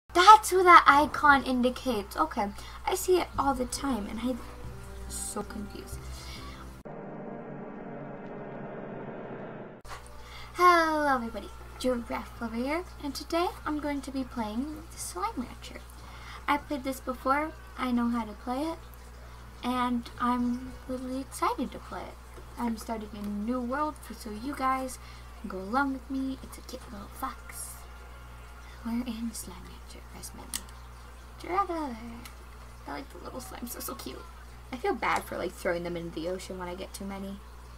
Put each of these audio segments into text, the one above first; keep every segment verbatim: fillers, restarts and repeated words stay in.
That's what that icon indicates. Okay, I see it all the time and I'm so confused. Hello everybody, Giraffe over here, and today I'm going to be playing the Slime Rancher. I played this before, I know how to play it, and I'm really excited to play it. I'm starting a new world for so you guys can go along with me. It's a cute little fox. We're in Slime Rancher, press menu. Giraffe! I like the little slimes, they're so cute. I feel bad for like throwing them into the ocean when I get too many.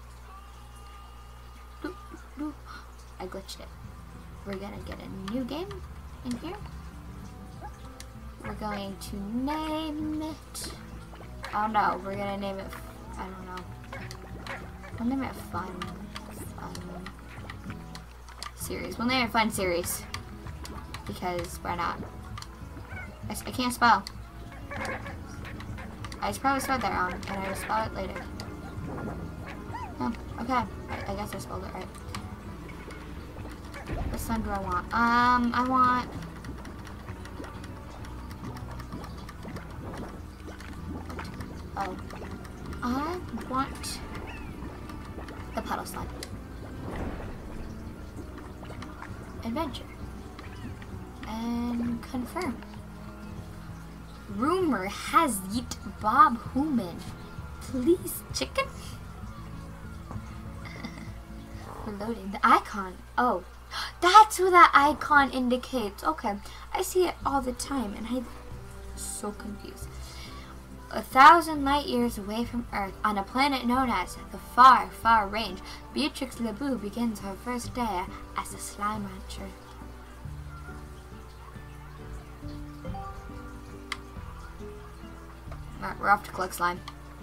I glitched it. We're gonna get a new game in here. We're going to name it. Oh no, we're gonna name it. I don't know. We'll name it Fun. Fun Series. We'll name it Fun Series. Because why not? I, I can't spell. I just probably spelled that wrong, and I will spell it later. Oh, okay. I, I guess I spelled it right. What slime do I want? Um, I want... Oh. I want the puddle slime. Adventure. And confirm. Rumor has it Bob Human. Please, chicken? We're loading the icon. Oh. That's what that icon indicates. Okay, I see it all the time and I'm so confused. A thousand light years away from Earth, on a planet known as the Far, Far Range, Beatrix LeBeau begins her first day as a slime rancher. Alright, we're off to collect slime.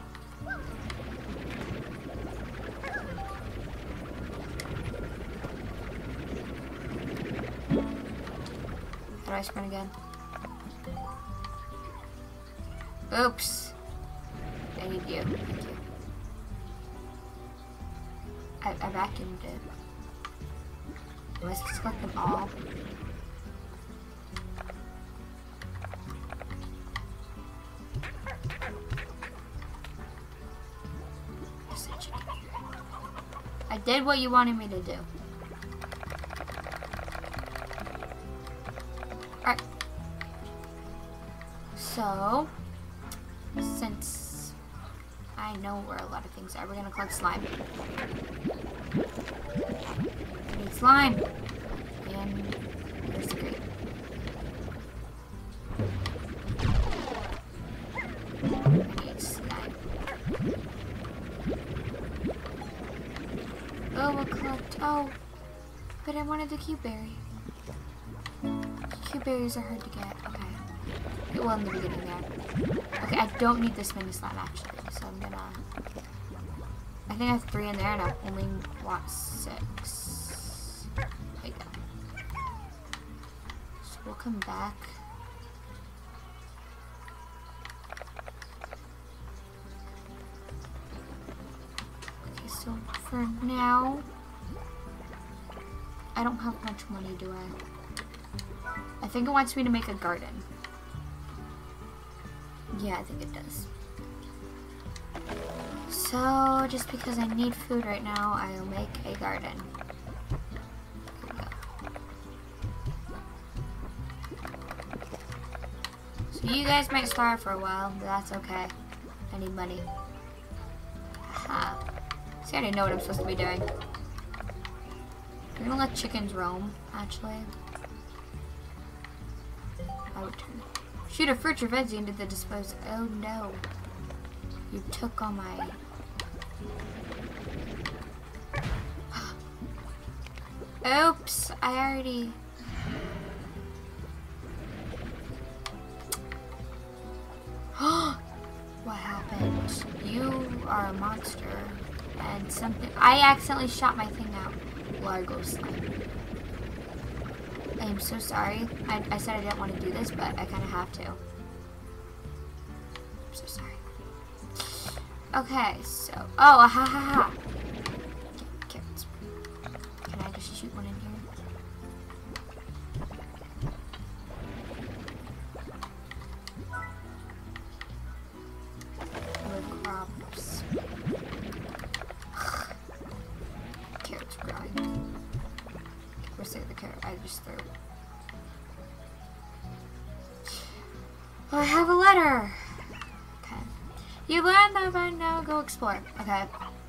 How do I sprint again? Oops. I need you. Thank you. I, I vacuumed it. Am I supposed to collect them all? There's a chicken here. I did what you wanted me to do. Alright. So, since I know where a lot of things are, we're gonna collect slime. I need slime. And there's the grate. I need slime. Oh, we'll collect. Oh, but I wanted the cube berry. Cube berries are hard to get. Okay. Well, in the beginning there. Okay, I don't need this mini slime actually, so I'm gonna... I think I have three in there and I only want six. There you go. So we'll come back. Okay, so for now, I don't have much money, do I? I think it wants me to make a garden. Yeah, I think it does. So, just because I need food right now, I'll make a garden. Here we go. So you guys might starve for a while, but that's okay. I need money. Aha. See, I already know what I'm supposed to be doing. We're gonna let chickens roam, actually. I would turn. Shoot a fruit your veggie into the disposal. Oh no. You took all my... Oops, I already... What happened? You are a monster. And something... I accidentally shot my thing out. Largo slime. I am so sorry. I, I said I didn't want to do this, but I kind of have to. I'm so sorry. Okay, so... Oh, ha ha ha. Carrots. Can I just shoot one in here? Oh, I have a letter. Okay. You learned that by now. Go explore. Okay.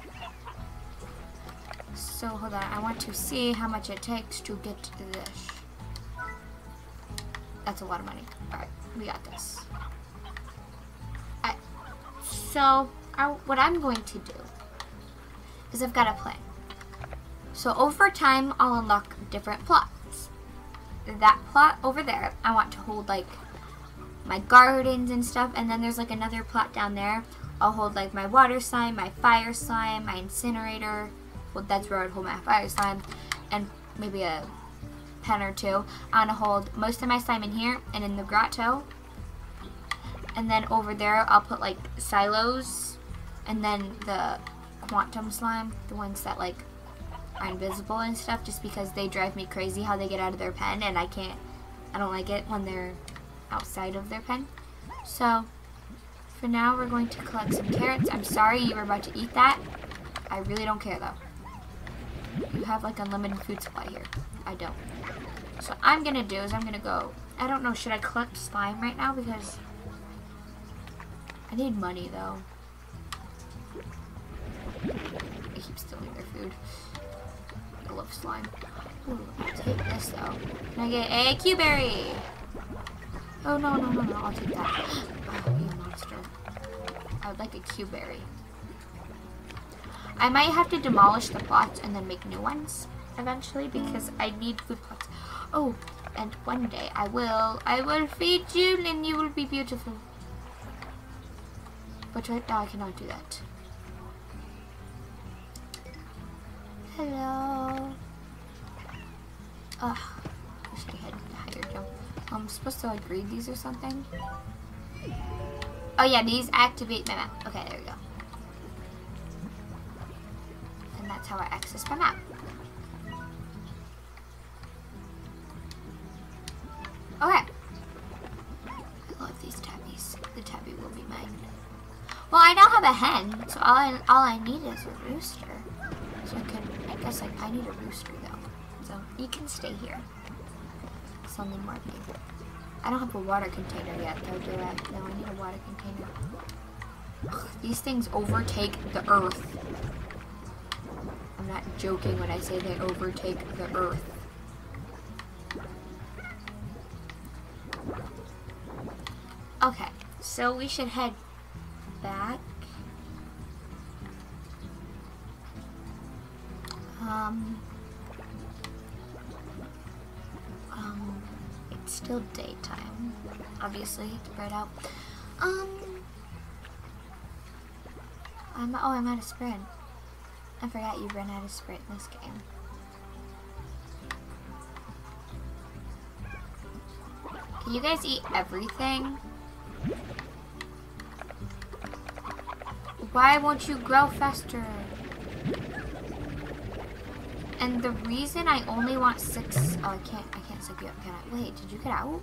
So hold on. I want to see how much it takes to get this. That's a lot of money. All right, we got this. I, so I, what I'm going to do is I've got a plan. So over time, I'll unlock different plots. That plot over there, I want to hold like my gardens and stuff, and then there's like another plot down there. I'll hold like my water slime, my fire slime, my incinerator. Well, that's where I'd hold my fire slime, and maybe a pen or two. I want to hold most of my slime in here and in the grotto, and then over there I'll put like silos, and then the quantum slime, the ones that like are invisible and stuff, just because they drive me crazy how they get out of their pen, and I can't, I don't like it when they're outside of their pen. So for now we're going to collect some carrots. I'm sorry you were about to eat that. I really don't care though. You have like unlimited food supply here. I don't. So what I'm gonna do is I'm gonna go, I don't know, should I collect slime right now? Because I need money though. I keep stealing their food. I love slime. Ooh, I'll take this though. Can I get a Q-berry? Oh no, no, no, no, I'll take that. Oh, you monster. I would like a Q-berry. I might have to demolish the plots and then make new ones eventually because I need food plots. Oh, and one day I will, I will feed you and you will be beautiful. But right now I cannot do that. Hello. Ugh, wish I had a higher jump. I'm supposed to like read these or something. Oh yeah, these activate my map. Okay, there we go. And that's how I access my map. Okay. I love these tabbies. The tabby will be mine. Well, I now have a hen, so all I all I need is a rooster. So I can, I guess like I need a rooster though. So you can stay here. Something more big. I don't have a water container yet though, do I? No, I need a water container. Ugh, these things overtake the earth. I'm not joking when I say they overtake the earth. Okay, so we should head back. Um, um, it's still daytime. Obviously, it's bright out. Um, I'm, oh, I'm out of sprint. I forgot you ran out of sprint in this game. Can you guys eat everything? Why won't you grow faster? And the reason I only want six, oh I can't, I can't suck you up, can I? Wait, did you get out?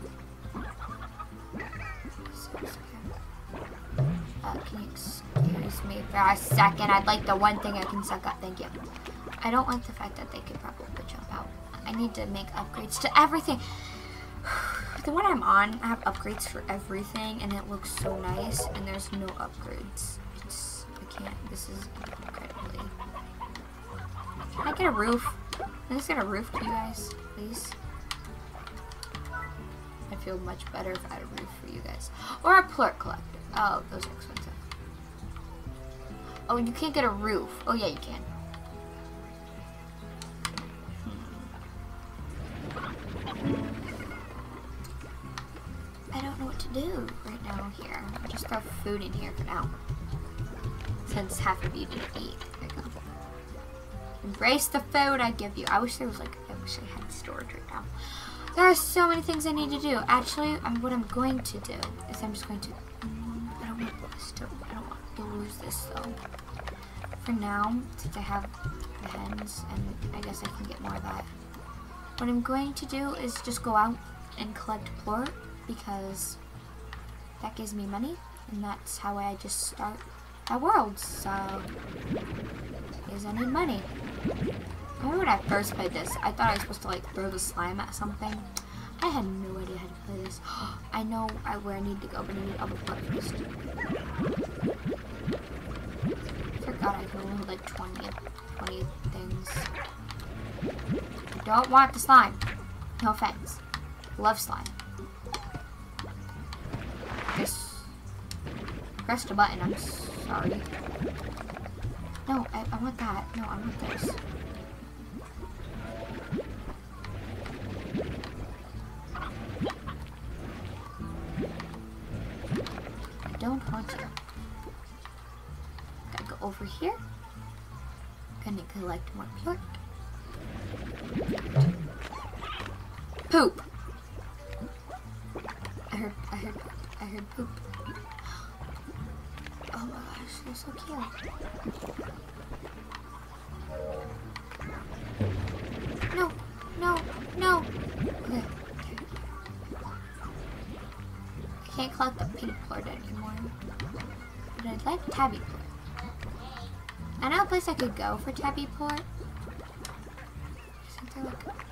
Six, okay. Uh, can you excuse me for a second? I'd like the one thing I can suck up, thank you. I don't like the fact that they could probably jump out. I need to make upgrades to everything. The one I'm on, I have upgrades for everything, and it looks so nice, and there's no upgrades. It's, I can't, this is incredibly... Can I get a roof? Can I just get a roof to you guys, please? I'd feel much better if I had a roof for you guys. Or a plort collector. Oh, those are expensive. Oh, you can't get a roof. Oh, yeah, you can. I don't know what to do right now here. I'll just throw food in here for now. Since half of you didn't eat. There you go. Embrace the food I give you. I wish there was like, I wish I had storage right now. There are so many things I need to do. Actually, I'm, what I'm going to do is I'm just going to, um, I don't want this to, I don't want to lose this though. For now, since I have the hens, and I guess I can get more of that. What I'm going to do is just go out and collect plort, because that gives me money, and that's how I just start my world. So, is I need money. I remember when I first played this, I thought I was supposed to like throw the slime at something. I had no idea how to play this. I know I, where I need to go, but I need other first. I forgot I can only hold like twenty, twenty things. I don't want the slime. No offense. Love slime. Just press the button. I'm sorry. No, I, I want that. No, I want this. I don't want to. Gotta go over here. Gonna collect more plort. Poop. I heard, I heard, I heard poop. Oh my gosh, they're so cute. No, no, no. Okay. I can't collect the pink plort anymore. But I'd like tabby plort. I know a place I could go for tabby plort. Isn't there like a...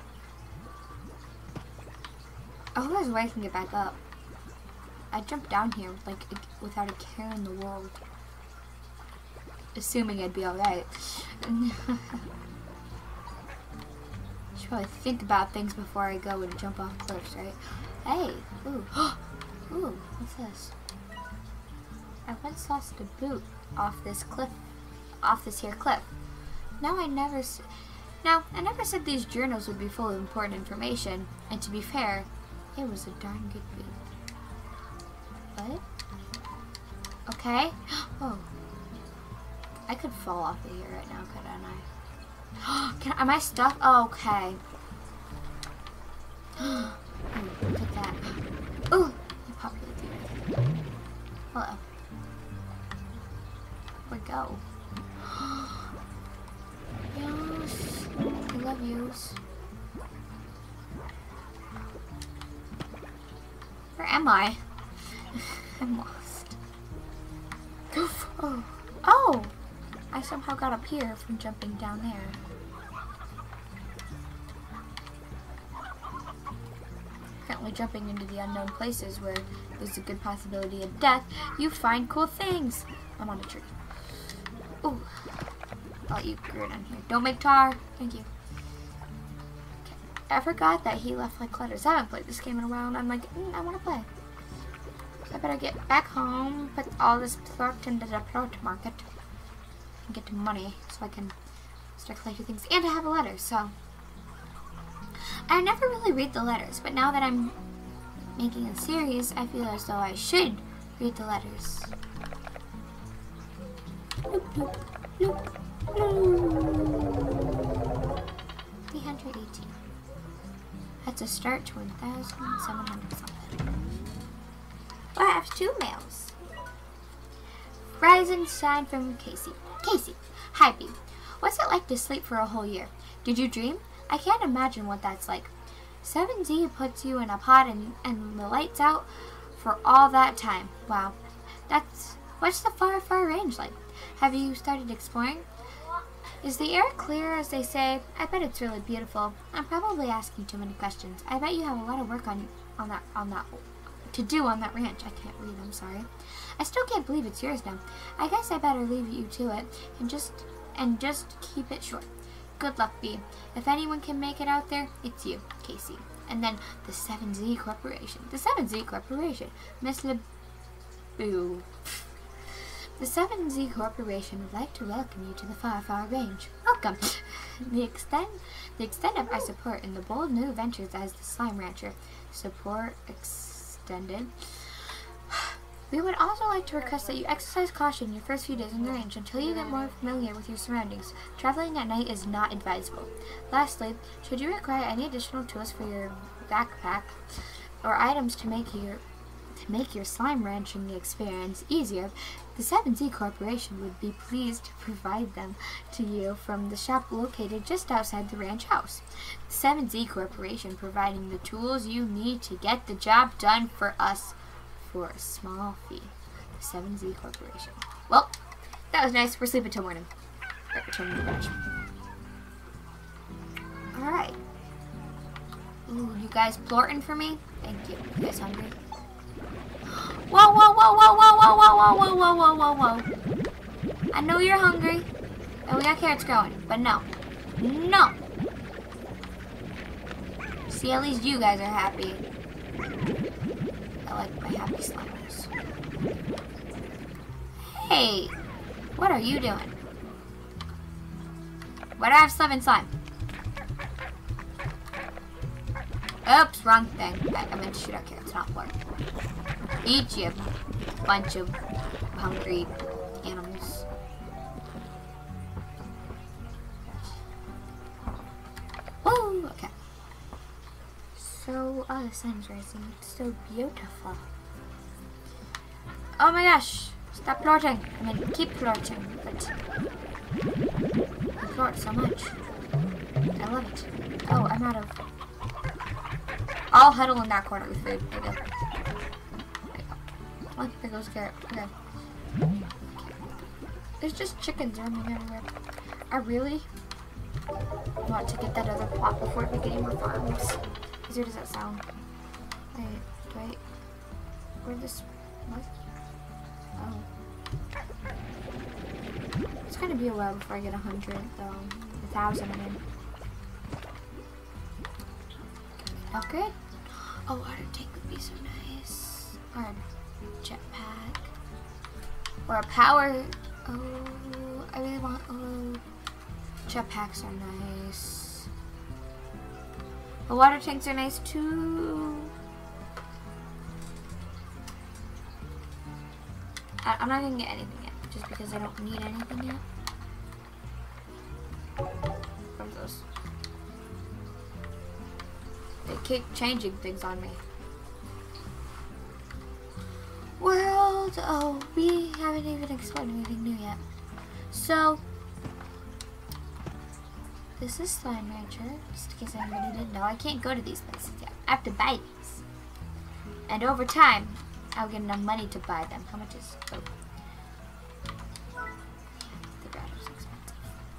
I hope there's a way I can get back up. I jumped down here with like a, without a care in the world. Assuming I'd be alright. Should probably think about things before I go and jump off cliffs, right? Hey! Ooh. Ooh, what's this? I once lost a boot off this cliff, off this here cliff. Now I never, s now I never said these journals would be full of important information, and to be fair, it was a darn good boot. What? Okay. Oh, I could fall off of here right now, couldn't I? Can am I stuck? Oh, okay. Ooh, look at that. Ooh, you populated it. Hello. Where'd we go? Yes, I love yous. Where am I? I'm lost. Oh, oh! I somehow got up here from jumping down there. Currently jumping into the unknown places where there's a good possibility of death. You find cool things. I'm on a tree. Ooh. I'll let you grow down here. Don't make tar. Thank you. Okay. I forgot that he left like letters. I haven't played this game in a while, and I'm like, mm, I want to play. So I better get back home, put all this plort into the plort market, and get money so I can start collecting things. And I have a letter, so. I never really read the letters, but now that I'm making a series, I feel as though I should read the letters. Bloop, bloop, bloop, bloop. three hundred eighteen. That's a start to one thousand seven hundred something. I have two mails. Rise and shine from Casey. Casey, hi B. What's it like to sleep for a whole year? Did you dream? I can't imagine what that's like. seven Z puts you in a pod and, and the lights out for all that time. Wow. That's, what's the far, far range like? Have you started exploring? Is the air clear as they say? I bet it's really beautiful. I'm probably asking too many questions. I bet you have a lot of work on, on that, on that, to do on that ranch. I can't read, I'm sorry. I still can't believe it's yours now. I guess I better leave you to it and just, and just keep it short. Good luck, B. If anyone can make it out there, it's you, Casey. And then the seven Z Corporation. The seven Z Corporation. Miss LeBoo. The seven Z Corporation would like to welcome you to the Far Far Range. Welcome. The extent, the extent of our support in the bold new ventures as the Slime Rancher. Support extended. We would also like to request that you exercise caution your first few days on the range until you get more familiar with your surroundings. Traveling at night is not advisable. Lastly, should you require any additional tools for your backpack or items to make your to make your slime ranching experience easier, the seven Z Corporation would be pleased to provide them to you from the shop located just outside the ranch house. The seven Z Corporation providing the tools you need to get the job done for us for a small fee. The seven Z Corporation. Well, that was nice. We're sleeping till morning. Right, returning to the ranch. Alright. Ooh, you guys plorting for me? Thank you. You guys hungry? Whoa, whoa, whoa, whoa, whoa, whoa, whoa, whoa, whoa, whoa, whoa, whoa. I know you're hungry. And we got carrots growing, but no. No. See, at least you guys are happy. I like my happy slimers. Hey, what are you doing? Why do I have seven slime? Oops, wrong thing. I, I meant to shoot at carrots, not pork. Eat you, bunch of hungry animals. Woo! Okay. So, oh, the sun's rising. It's so beautiful. Oh my gosh! Stop plorting. I mean, keep plorting, but you plort so much. I love it. Oh, I'm out of. I'll huddle in that corner with food. There you go. There you go. Look, there goes carrot. Okay. There's just chickens roaming everywhere. I really want to get that other plot before we get any more farms. As weird as that sound. Wait, wait. Where this? What? Oh. It's gonna be a while before I get a hundred, though. A thousand, I mean. Upgrade? Oh, water tank would be so nice. Or a jetpack. Or a power. Oh, I really want. Oh, jetpacks are nice. The water tanks are nice too. I, I'm not gonna get anything yet, just because I don't need anything yet. What's those? They keep changing things on me. World, oh, we haven't even explored anything new yet. So, this is Slime Rancher, just in case anybody didn't know. I can't go to these places yet. I have to buy these. And over time, I'll get enough money to buy them. How much is, oh. The grass is expensive.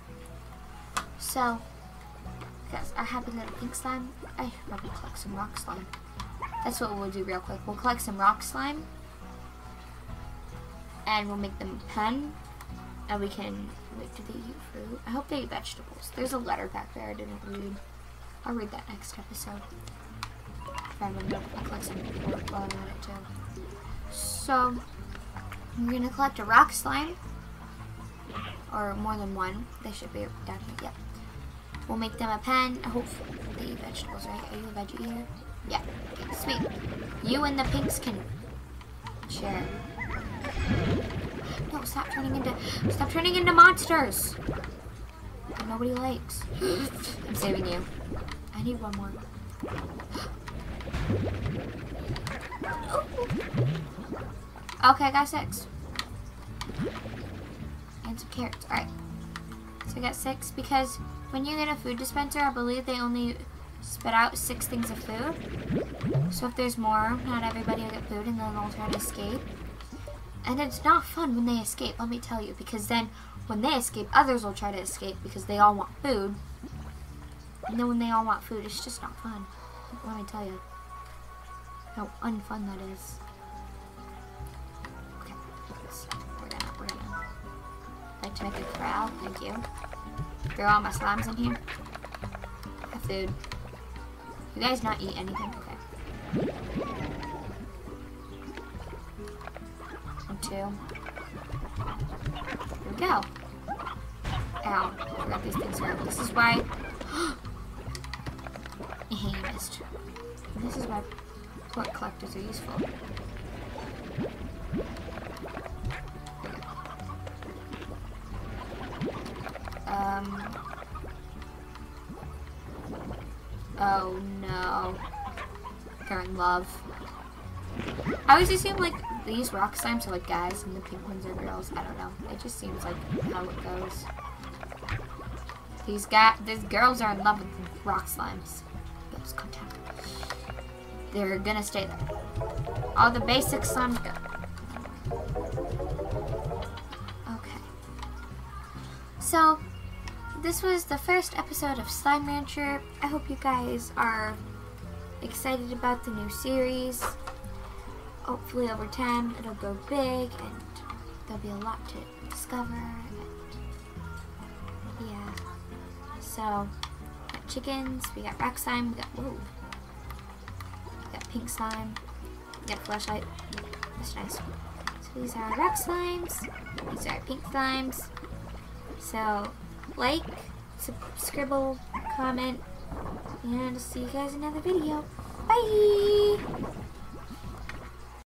So, because I have a little pink slime, I should probably collect some rock slime. That's what we'll do real quick. We'll collect some rock slime, and we'll make them a pen, and we can, wait, do they eat fruit? I hope they eat vegetables. There's a letter back there I didn't read. I'll read that next episode. If I remember, I'll collect some pork while I'm at it too. So, we're gonna collect a rock slime, or more than one. They should be down here, yep. We'll make them a pen. Hopefully they eat vegetables, right? Are you a veggie eater? Yeah. Okay, sweet. You and the pinks can share. No, stop turning into stop turning into monsters. That nobody likes. I'm saving you. I need one more. Okay, I got six. And some carrots. Alright. So I got six because when you get a food dispenser, I believe they only spit out six things of food. So if there's more, not everybody will get food and then they'll try to escape. And it's not fun when they escape, let me tell you, because then when they escape, others will try to escape because they all want food. And then when they all want food, it's just not fun. Let me tell you how unfun that is. Okay, so we're gonna, we're gonna like to make a corral, thank you. Throw all my slimes in here. Have food. You guys not eat anything? Okay. One, two. Here we go. Ow. I forgot these things are. This is why. You missed. This is why port collectors are useful. Um. Oh no. They're in love. I always assume like these rock slimes are like guys and the pink ones are girls. I don't know. It just seems like how it goes. These guys, these girls are in love with rock slimes. Oops, contact. They're gonna stay there. All the basic slimes go. Okay. So, this was the first episode of Slime Rancher. I hope you guys are excited about the new series. Hopefully over time it'll go big and there'll be a lot to discover. And yeah. So, we got chickens, we got rock slime, we got, whoa. We got pink slime, we got flashlight. That's nice. So these are rock slimes, these are pink slimes. So, like, subscribe, comment, and I'll see you guys in another video. Bye!